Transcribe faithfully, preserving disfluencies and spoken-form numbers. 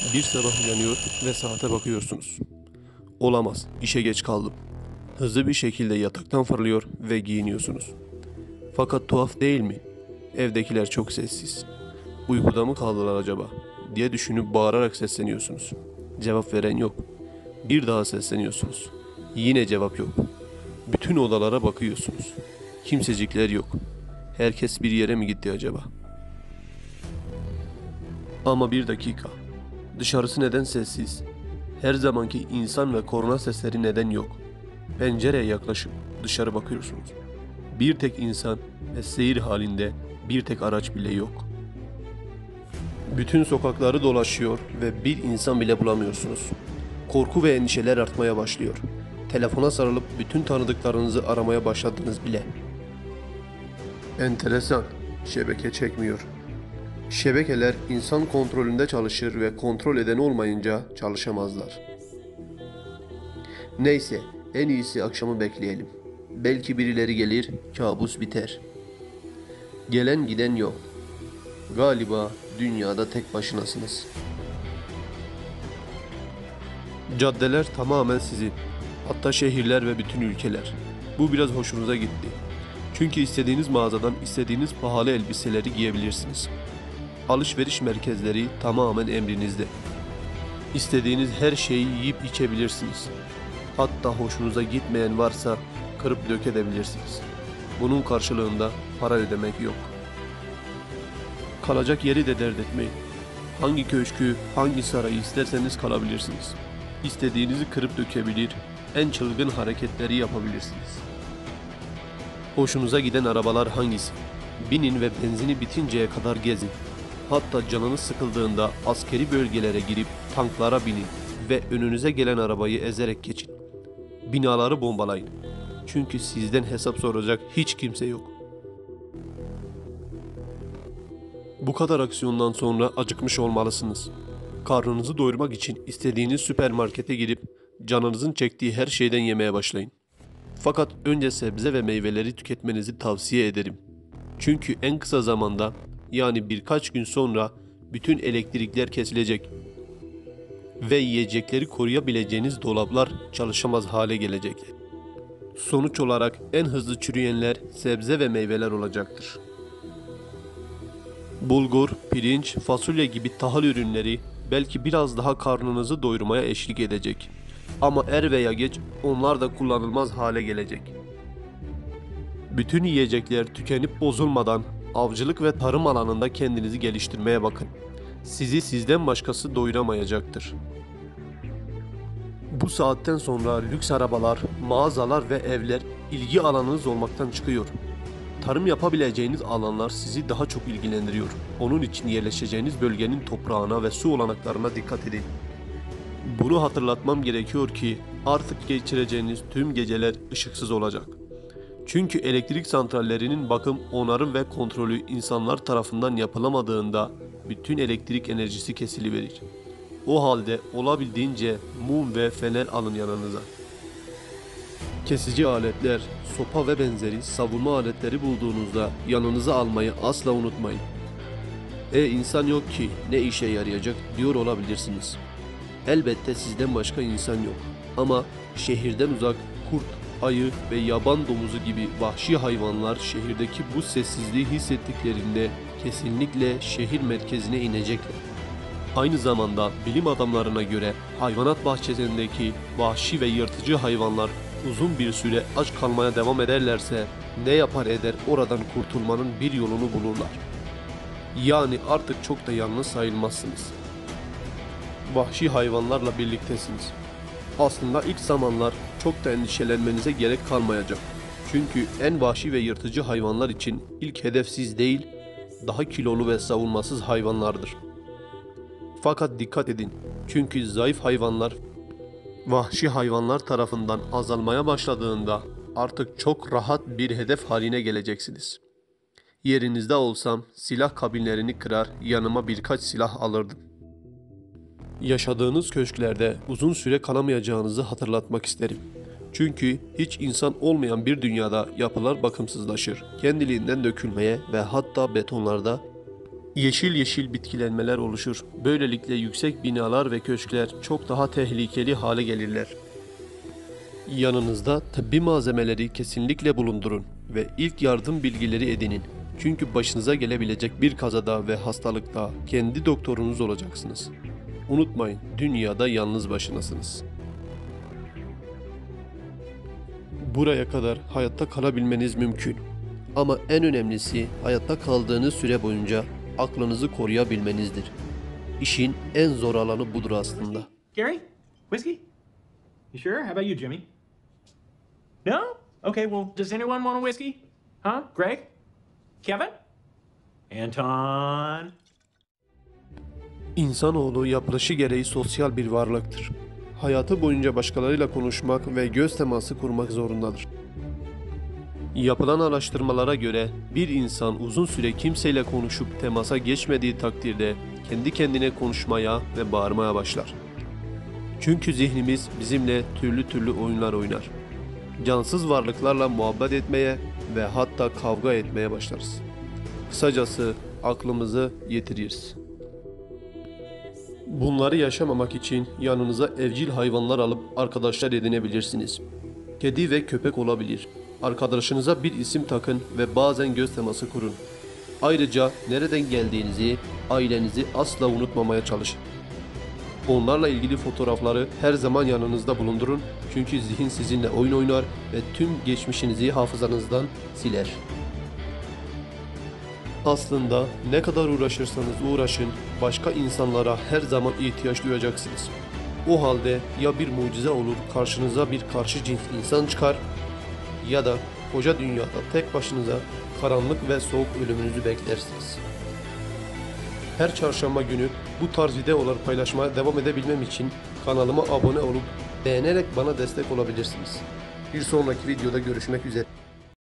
Bir sabah uyanıyor ve saate bakıyorsunuz. Olamaz, işe geç kaldım. Hızlı bir şekilde yataktan fırlıyor ve giyiniyorsunuz. Fakat tuhaf değil mi? Evdekiler çok sessiz. Uykuda mı kaldılar acaba? Diye düşünüp bağırarak sesleniyorsunuz. Cevap veren yok. Bir daha sesleniyorsunuz. Yine cevap yok. Bütün odalara bakıyorsunuz. Kimsecikler yok. Herkes bir yere mi gitti acaba? Ama bir dakika. Dışarısı neden sessiz? Her zamanki insan ve korna sesleri neden yok? Pencereye yaklaşıp dışarı bakıyorsunuz. Bir tek insan ve seyir halinde bir tek araç bile yok. Bütün sokakları dolaşıyor ve bir insan bile bulamıyorsunuz. Korku ve endişeler artmaya başlıyor. Telefona sarılıp bütün tanıdıklarınızı aramaya başladınız bile. Enteresan, şebeke çekmiyor. Şebekeler insan kontrolünde çalışır ve kontrol eden olmayınca çalışamazlar. Neyse, en iyisi akşamı bekleyelim. Belki birileri gelir, kabus biter. Gelen giden yok. Galiba dünyada tek başınasınız. Caddeler tamamen sizin. Hatta şehirler ve bütün ülkeler. Bu biraz hoşunuza gitti. Çünkü istediğiniz mağazadan istediğiniz pahalı elbiseleri giyebilirsiniz. Alışveriş merkezleri tamamen emrinizde. İstediğiniz her şeyi yiyip içebilirsiniz. Hatta hoşunuza gitmeyen varsa kırıp dökebilirsiniz. Bunun karşılığında para ödemek yok. Kalacak yeri de dert etmeyin. Hangi köşkü, hangi sarayı isterseniz kalabilirsiniz. İstediğinizi kırıp dökebilir, en çılgın hareketleri yapabilirsiniz. Hoşunuza giden arabalar hangisi? Binin ve benzini bitinceye kadar gezin. Hatta canınız sıkıldığında askeri bölgelere girip tanklara binin ve önünüze gelen arabayı ezerek geçin. Binaları bombalayın. Çünkü sizden hesap soracak hiç kimse yok. Bu kadar aksiyondan sonra acıkmış olmalısınız. Karnınızı doyurmak için istediğiniz süpermarkete girip canınızın çektiği her şeyden yemeye başlayın. Fakat önce sebze ve meyveleri tüketmenizi tavsiye ederim. Çünkü en kısa zamanda, yani birkaç gün sonra bütün elektrikler kesilecek ve yiyecekleri koruyabileceğiniz dolaplar çalışamaz hale gelecek. Sonuç olarak en hızlı çürüyenler sebze ve meyveler olacaktır. Bulgur, pirinç, fasulye gibi tahıl ürünleri belki biraz daha karnınızı doyurmaya eşlik edecek. Ama er veya geç onlar da kullanılmaz hale gelecek. Bütün yiyecekler tükenip bozulmadan avcılık ve tarım alanında kendinizi geliştirmeye bakın. Sizi sizden başkası doyuramayacaktır. Bu saatten sonra lüks arabalar, mağazalar ve evler ilgi alanınız olmaktan çıkıyor. Tarım yapabileceğiniz alanlar sizi daha çok ilgilendiriyor. Onun için yerleşeceğiniz bölgenin toprağına ve su olanaklarına dikkat edin. Bunu hatırlatmam gerekiyor ki artık geçireceğiniz tüm geceler ışıksız olacak. Çünkü elektrik santrallerinin bakım, onarım ve kontrolü insanlar tarafından yapılamadığında bütün elektrik enerjisi kesiliverir. O halde olabildiğince mum ve fener alın yanınıza. Kesici aletler, sopa ve benzeri savunma aletleri bulduğunuzda yanınıza almayı asla unutmayın. E insan yok ki ne işe yarayacak diyor olabilirsiniz. Elbette sizden başka insan yok. Ama şehirden uzak kurt, ayı ve yaban domuzu gibi vahşi hayvanlar şehirdeki bu sessizliği hissettiklerinde kesinlikle şehir merkezine inecekler. Aynı zamanda bilim adamlarına göre hayvanat bahçesindeki vahşi ve yırtıcı hayvanlar uzun bir süre aç kalmaya devam ederlerse ne yapar eder oradan kurtulmanın bir yolunu bulurlar. Yani artık çok da yalnız sayılmazsınız. Vahşi hayvanlarla birliktesiniz. Aslında ilk zamanlar çok da endişelenmenize gerek kalmayacak. Çünkü en vahşi ve yırtıcı hayvanlar için ilk hedef siz değil, daha kilolu ve savunmasız hayvanlardır. Fakat dikkat edin, çünkü zayıf hayvanlar vahşi hayvanlar tarafından azalmaya başladığında artık çok rahat bir hedef haline geleceksiniz. Yerinizde olsam silah kabinlerini kırar, yanıma birkaç silah alırdım. Yaşadığınız köşklerde uzun süre kalamayacağınızı hatırlatmak isterim. Çünkü hiç insan olmayan bir dünyada yapılar bakımsızlaşır, kendiliğinden dökülmeye ve hatta betonlarda Yeşil yeşil bitkilenmeler oluşur. Böylelikle yüksek binalar ve köşkler çok daha tehlikeli hale gelirler. Yanınızda tıbbi malzemeleri kesinlikle bulundurun ve ilk yardım bilgileri edinin. Çünkü başınıza gelebilecek bir kazada ve hastalıkta kendi doktorunuz olacaksınız. Unutmayın, dünyada yalnız başınasınız. Buraya kadar hayatta kalabilmeniz mümkün. Ama en önemlisi hayatta kaldığınız süre boyunca aklınızı koruyabilmenizdir. İşin en zor alanı budur aslında. Gary? Whiskey? You sure? How about you, Jimmy? No? Okay, well, does anyone want a whiskey? Huh? Greg? Kevin? Anton? İnsanoğlu yapılışı gereği sosyal bir varlıktır. Hayatı boyunca başkalarıyla konuşmak ve göz teması kurmak zorundadır. Yapılan araştırmalara göre bir insan uzun süre kimseyle konuşup temasa geçmediği takdirde kendi kendine konuşmaya ve bağırmaya başlar. Çünkü zihnimiz bizimle türlü türlü oyunlar oynar. Cansız varlıklarla muhabbet etmeye ve hatta kavga etmeye başlarız. Kısacası aklımızı yitiririz. Bunları yaşamamak için yanınıza evcil hayvanlar alıp arkadaşlar edinebilirsiniz. Kedi ve köpek olabilir. Arkadaşınıza bir isim takın ve bazen göz teması kurun. Ayrıca nereden geldiğinizi, ailenizi asla unutmamaya çalışın. Onlarla ilgili fotoğrafları her zaman yanınızda bulundurun çünkü zihin sizinle oyun oynar ve tüm geçmişinizi hafızanızdan siler. Aslında ne kadar uğraşırsanız uğraşın, başka insanlara her zaman ihtiyaç duyacaksınız. O halde ya bir mucize olur karşınıza bir karşı cins insan çıkar ya da koca dünyada tek başınıza karanlık ve soğuk ölümünüzü beklersiniz. Her çarşamba günü bu tarz videolar paylaşmaya devam edebilmem için kanalıma abone olup beğenerek bana destek olabilirsiniz. Bir sonraki videoda görüşmek üzere.